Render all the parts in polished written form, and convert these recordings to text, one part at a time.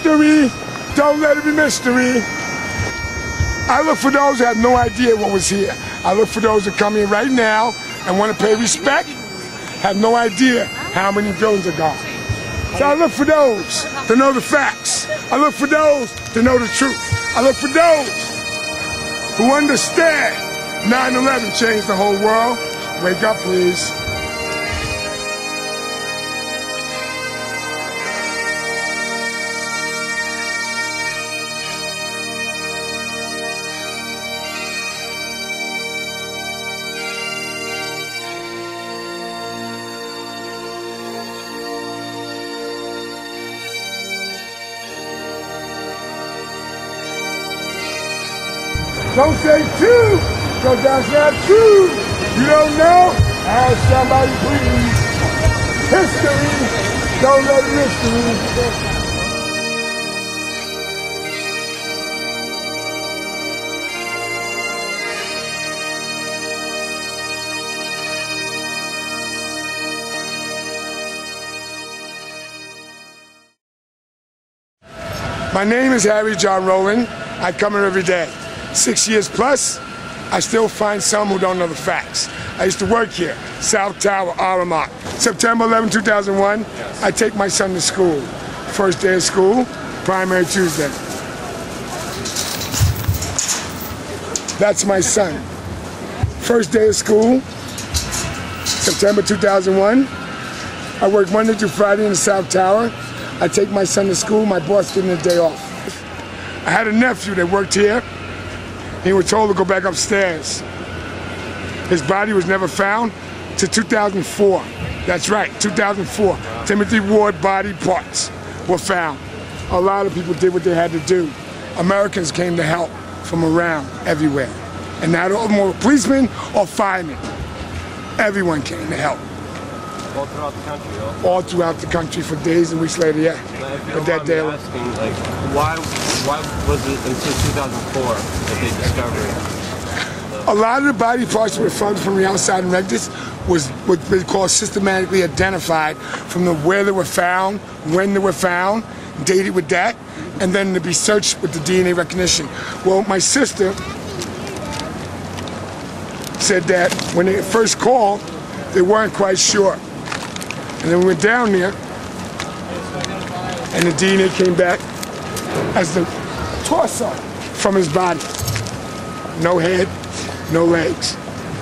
History, don't let it be mystery. I look for those who have no idea what was here. I look for those that come in right now and want to pay respect, have no idea how many buildings are gone. So I look for those to know the facts. I look for those to know the truth. I look for those who understand 9/11 changed the whole world. Wake up, please. Don't say two, because that's not true. You don't know? Ask somebody, please. History, don't let it mystery. My name is Harry John Roland. I come here every day. 6 years plus, I still find some who don't know the facts. I used to work here, South Tower, Aramark. September 11, 2001, I take my son to school. First day of school, primary Tuesday. That's my son. First day of school, September 2001. I work Monday through Friday in the South Tower. I take my son to school, my boss gave me a day off. I had a nephew that worked here. He was told to go back upstairs. His body was never found till 2004. That's right, 2004. Timothy Ward body parts were found. A lot of people did what they had to do. Americans came to help from around everywhere. And not more policemen or firemen. Everyone came to help. All throughout the country, though? All throughout the country for days and weeks later, yeah. But that day, asking, like, why was it until 2004 that they discovered? A lot of the body parts that were found from the outside and records was what they call systematically identified from where they were found, when they were found, dated with that, and then to be searched with the DNA recognition. Well, my sister said that when they first called, they weren't quite sure. And then we went down there, and the DNA came back as the torso from his body. No head, no legs.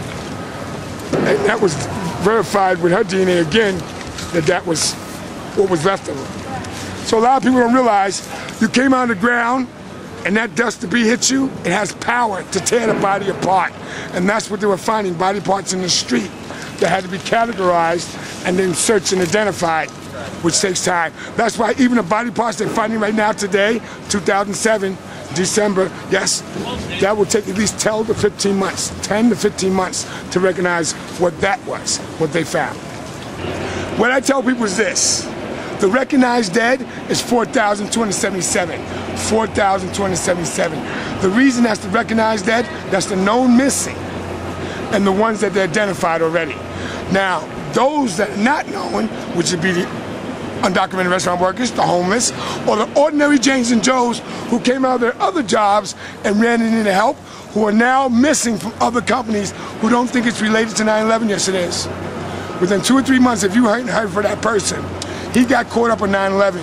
And that was verified with her DNA again, that was what was left of her. So a lot of people don't realize, you came out of the ground, and that dust debris hits you, it has power to tear the body apart. And that's what they were finding, body parts in the street that had to be categorized and then searched and identified, which takes time. That's why even the body parts they're finding right now today, 2007, December, yes, that will take at least 10 to 15 months, 10 to 15 months to recognize what that was, what they found. What I tell people is this: the recognized dead is 4,277. 4,277. The reason that's the recognized dead, that's the known missing, and the ones that they identified already. Now, those that are not known, which would be the undocumented restaurant workers, the homeless, or the ordinary Janes and Joes who came out of their other jobs and ran in to help, who are now missing from other companies who don't think it's related to 9/11. Yes, it is. Within 2 or 3 months, if you hadn't heard for that person, he got caught up on 9/11.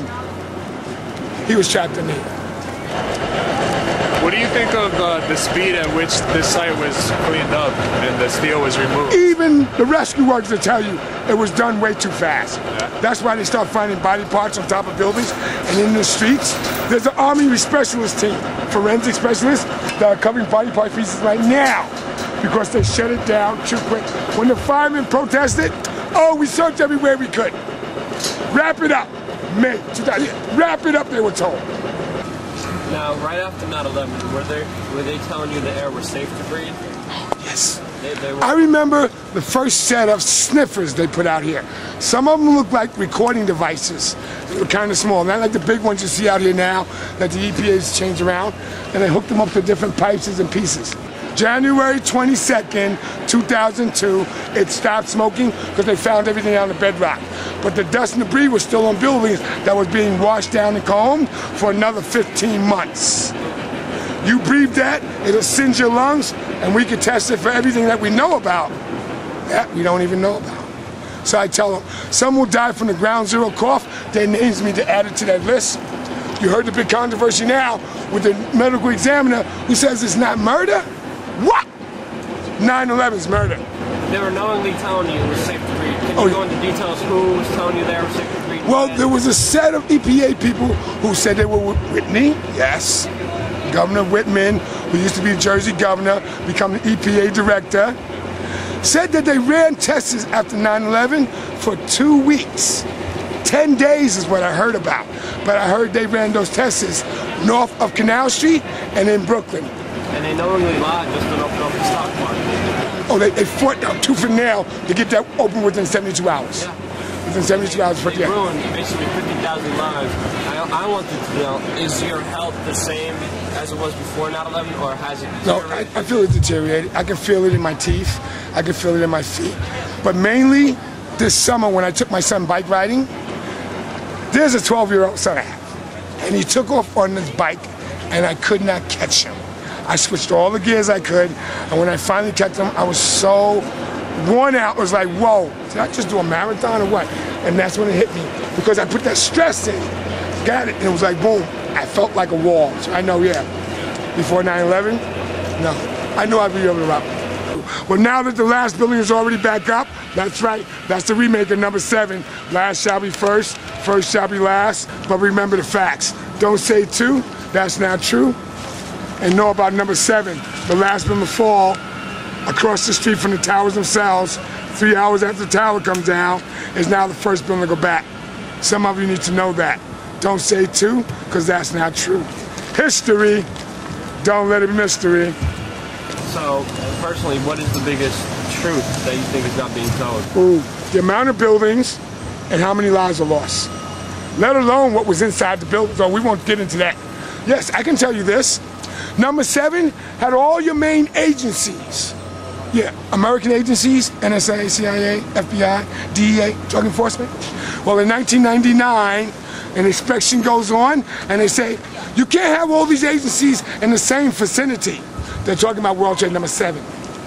He was trapped in there. What do you think of the speed at which this site was cleaned up and the steel was removed? Even the rescue workers will tell you it was done way too fast. Yeah. That's why they start finding body parts on top of buildings and in the streets. There's an Army specialist team, forensic specialists, that are covering body part pieces right now because they shut it down too quick. When the firemen protested, oh, we searched everywhere we could. Wrap it up. May 2000. Wrap it up, they were told. Now, right after 9/11, were they telling you the air was safe to breathe? Yes. They were. I remember the first set of sniffers they put out here. Some of them looked like recording devices. They were kind of small, not like the big ones you see out here now that the EPA's changed around, and they hooked them up to different pipes and pieces. January 22nd, 2002, it stopped smoking because they found everything on the bedrock. But the dust and debris was still on buildings that was being washed down and combed for another 15 months. You breathe that, it'll singe your lungs, and we can test it for everything that we know about that we don't even know about. So I tell them, some will die from the ground zero cough. Their names need to add it to that list. You heard the big controversy now with the medical examiner who says it's not murder. What? 9/11 is murder. They were knowingly telling you it was safe to breathe. Can you go into details who was telling you they were safe to breathe? Well, there was a set of EPA people who said they were with Whitney, yes. Governor Whitman, who used to be the Jersey governor, become the EPA director, said that they ran tests after 9/11 for 2 weeks. 10 days is what I heard about. But I heard they ran those tests north of Canal Street and in Brooklyn. And they knowingly lied just to open up the stock market. Oh, they fought tooth and nail to get that open within 72 hours. Yeah. Within 72 hours. They ruined basically 50,000 lives. I wanted to know, is your health the same as it was before 9/11, or has it deteriorated? No, I feel it deteriorated. I can feel it in my teeth. I can feel it in my feet. But mainly this summer when I took my son bike riding, there's a 12-year-old son I have. And he took off on this bike and I could not catch him. I switched all the gears I could, and when I finally catch him, I was so worn out. It was like, whoa, did I just do a marathon or what? And that's when it hit me, because I put that stress in, got it, and it was like, boom, I felt like a wall. So I know, yeah, before 9/11, no, I know I'd be able to rock. Well, now that the last building is already back up, that's right, that's the remake of number 7. Last shall be first, first shall be last, but remember the facts. Don't say 2, that's not true. And know about number 7, the last building to fall across the street from the towers themselves, 3 hours after the tower comes down, is now the first building to go back. Some of you need to know that. Don't say 2, because that's not true. History, don't let it be mystery. So, personally, what is the biggest truth that you think is not being told? Ooh, the amount of buildings and how many lives are lost. Let alone what was inside the building, so we won't get into that. Yes, I can tell you this. Number 7 had all your main agencies. Yeah, American agencies, NSA, CIA, FBI, DEA, Drug Enforcement. Well, in 1999, an inspection goes on, and they say, you can't have all these agencies in the same vicinity. They're talking about World Trade number 7,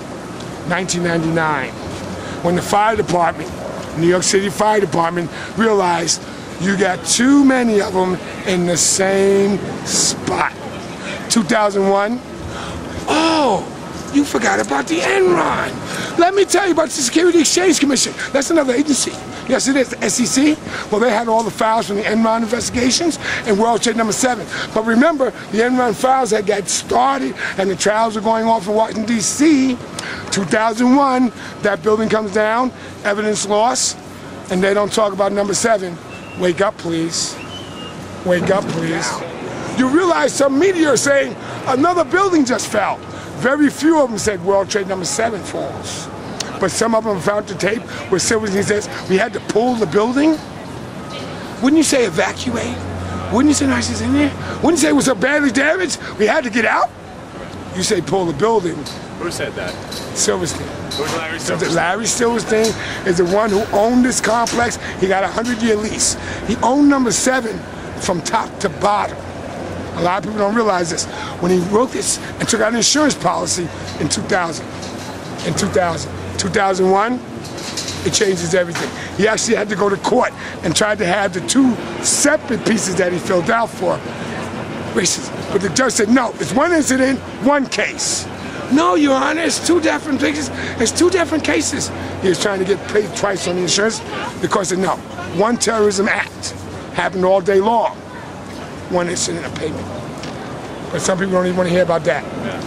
1999, when the fire department, New York City Fire Department, realized you got too many of them in the same spot. 2001, oh, you forgot about the Enron. Let me tell you about the Security Exchange Commission. That's another agency. Yes, it is, the SEC. Well, they had all the files from the Enron investigations and World Trade number 7. But remember, the Enron files had got started and the trials were going off in Washington, D.C. 2001, that building comes down, evidence lost, and they don't talk about number 7. Wake up, please. Wake up, please. You realize some media are saying another building just fell. Very few of them said World Trade number 7 falls. But some of them found the tape where Silverstein says we had to pull the building. Wouldn't you say evacuate? Wouldn't you say nurses in there? Wouldn't you say it was so badly damaged we had to get out? You say pull the building. Who said that? Silverstein. Who's Larry Silverstein? Larry Silverstein is the one who owned this complex. He got a 100-year lease. He owned number 7 from top to bottom. A lot of people don't realize this. When he wrote this and took out an insurance policy in 2000, 2001, it changes everything. He actually had to go to court and tried to have the 2 separate pieces that he filled out for racism. But the judge said, no, it's one incident, one case. No, Your Honor, it's 2 different cases. It's 2 different cases. He was trying to get paid twice on the insurance because of no. One terrorism act happened all day long. One incident of payment. But some people don't even want to hear about that.